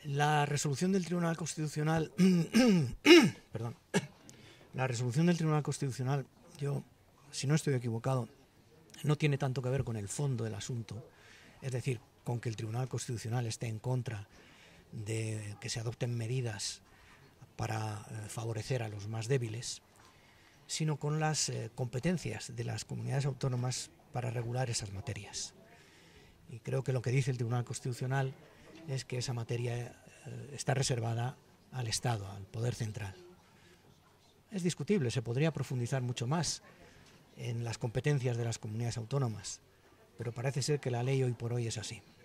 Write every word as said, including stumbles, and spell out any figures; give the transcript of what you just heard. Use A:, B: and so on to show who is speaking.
A: La resolución del Tribunal Constitucional, perdón, la resolución del Tribunal Constitucional, yo, si no estoy equivocado, no tiene tanto que ver con el fondo del asunto, es decir, con que el Tribunal Constitucional esté en contra de que se adopten medidas para eh, favorecer a los más débiles, sino con las eh, competencias de las comunidades autónomas para regular esas materias. Y creo que lo que dice el Tribunal Constitucional es que esa materia eh, está reservada al Estado, al Poder Central. Es discutible, se podría profundizar mucho más en las competencias de las comunidades autónomas, pero parece ser que la ley hoy por hoy es así.